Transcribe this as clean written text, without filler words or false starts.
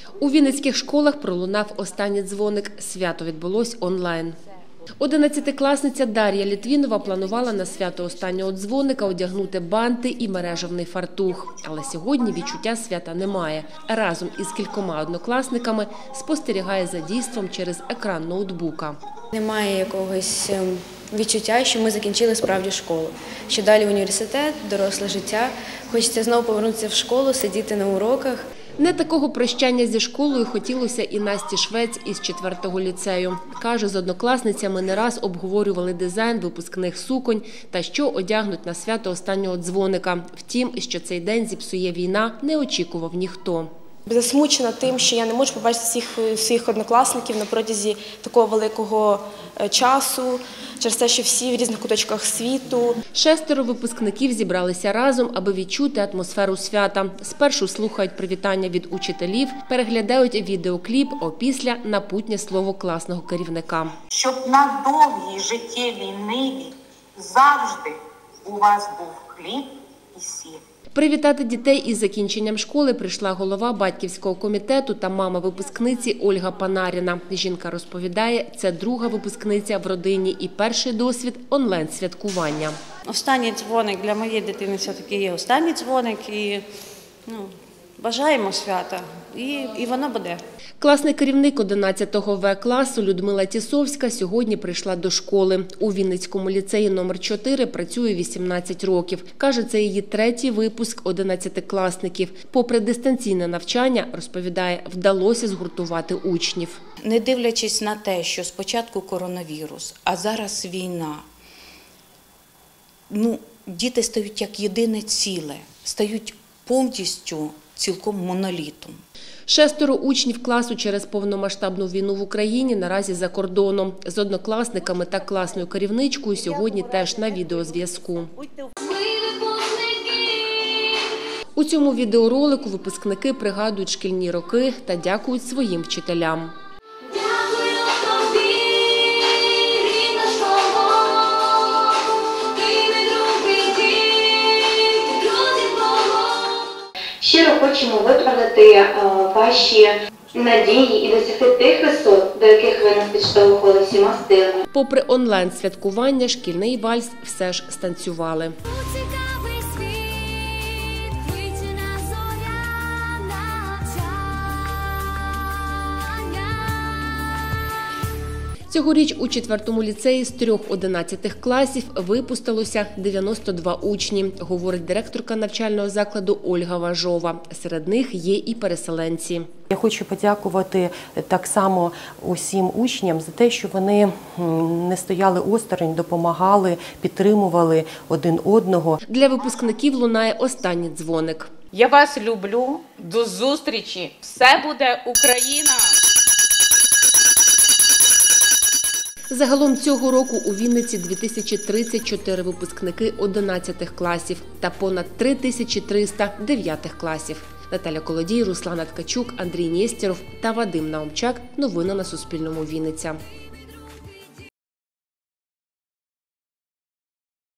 У вінницьких школах пролунав останній дзвоник. Свято відбулось онлайн. 11-класниця Дар'я Літвінова планувала на свято останнього дзвоника одягнути банти і мережевний фартух. Але сьогодні відчуття свята немає. Разом із кількома однокласниками спостерігає за дійством через екран ноутбука. Немає якогось відчуття, що ми закінчили справді школу. Що далі університет, доросле життя. Хочеться знову повернутися в школу, сидіти на уроках. Не такого прощання зі школою хотілося і Насті Швець із 4-го ліцею. Каже, з однокласницями не раз обговорювали дизайн випускних суконь та що одягнуть на свято останнього дзвоника. Втім, що цей день зіпсує війна, не очікував ніхто. Засмучена тим, що я не можу побачити всіх своїх однокласників на протязі такого великого часу, через те, що всі в різних куточках світу. 6 випускників зібралися разом, аби відчути атмосферу свята. Спершу слухають привітання від учителів, переглядають відеокліп, опісля – напутнє слово класного керівника. Щоб на довгій життєвій ниві завжди у вас був хліб і сіль. Привітати дітей із закінченням школи прийшла голова батьківського комітету та мама випускниці Ольга Панаріна. Жінка розповідає, це друга випускниця в родині і перший досвід онлайн-святкування. Останній дзвоник для моєї дитини все-таки є останній дзвоник і бажаємо свята і воно буде. Класний керівник 11-го В-класу Людмила Тісовська сьогодні прийшла до школи. У Вінницькому ліцеї номер 4 працює 18 років. Каже, це її 3-й випуск 11-класників. Попри дистанційне навчання, розповідає, вдалося згуртувати учнів. Не дивлячись на те, що спочатку коронавірус, а зараз війна, діти стають як єдине ціле, стають повністю цілком монолітом. 6 учнів класу через повномасштабну війну в Україні наразі за кордоном. З однокласниками та класною керівничкою сьогодні теж на відеозв'язку. У цьому відеоролику випускники пригадують шкільні роки та дякують своїм вчителям. Щиро хочемо виправдати ваші надії і досягти тих висот, до яких ви нас підштовхували всіма силами. Попри онлайн-святкування, шкільний вальс все ж станцювали. Цьогоріч у 4-му ліцеї з 3 11-х класів випустилося 92 учні, говорить директорка навчального закладу Ольга Важова. Серед них є і переселенці. Я хочу подякувати так само усім учням за те, що вони не стояли осторонь, допомагали, підтримували один одного. Для випускників лунає останній дзвоник. Я вас люблю. До зустрічі. Все буде Україна! Загалом цього року у Вінниці 2034 випускники 11-х класів та понад 3300 9-х класів. Наталя Колодій, Руслана Ткачук, Андрій Нєстєров та Вадим Наумчак. Новини на Суспільному. Вінниця.